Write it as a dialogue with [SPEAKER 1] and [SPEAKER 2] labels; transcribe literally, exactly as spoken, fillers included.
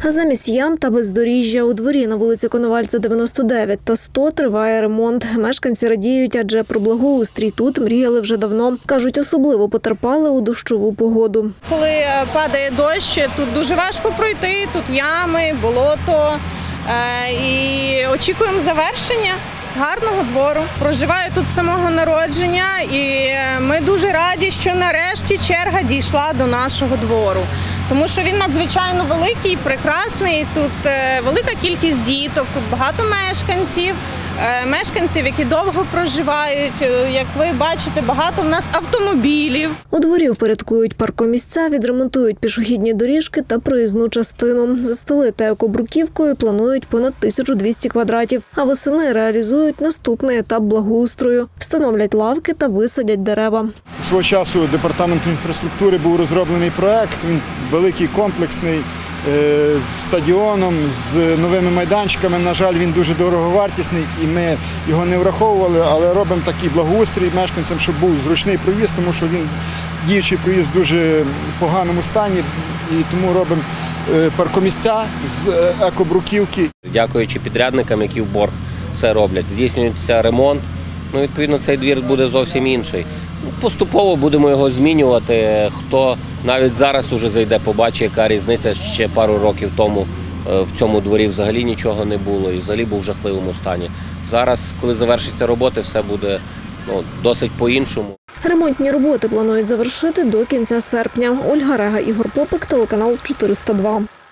[SPEAKER 1] А замість ям та бездоріжжя у дворі на вулиці Коновальця дев'яносто дев'ять та сто триває ремонт. Мешканці радіють, адже про благоустрій тут мріяли вже давно. Кажуть, особливо потерпали у дощову погоду.
[SPEAKER 2] Коли падає дощ, тут дуже важко пройти, тут ями, болото. І очікуємо завершення гарного двору. Проживаю тут з самого народження і ми дуже раді, що нарешті черга дійшла до нашого двору. Тому що він надзвичайно великий, прекрасний, тут велика кількість діток, тут багато мешканців, мешканців, які довго проживають. Як ви бачите, багато в нас автомобілів.
[SPEAKER 1] У дворі впорядкують паркомісця, відремонтують пішохідні доріжки та проїзну частину. Застелити екобруківкою планують понад тисячу двісті квадратів, а восени реалізують наступний етап благоустрою. Встановлять лавки та висадять дерева.
[SPEAKER 3] Свого часу департаментом інфраструктури був розроблений проект, він великий, комплексний, з стадіоном, з новими майданчиками. На жаль, він дуже дороговартісний і ми його не враховували, але робимо такий благоустрій мешканцям, щоб був зручний проїзд, тому що він, діючий проїзд, в дуже поганому стані, і тому робимо паркомісця з екобруківки.
[SPEAKER 4] Дякуючи підрядникам, які в борг все роблять, здійснюється ремонт, ну, відповідно цей двір буде зовсім інший. Поступово будемо його змінювати. Хто навіть зараз уже зайде, побачить, яка різниця. Ще пару років тому в цьому дворі взагалі нічого не було і взагалі був в жахливому стані. Зараз, коли завершаться роботи, все буде ну, досить по-іншому.
[SPEAKER 1] Ремонтні роботи планують завершити до кінця серпня. Ольга Рега, Ігор Попик, телеканал чотириста два.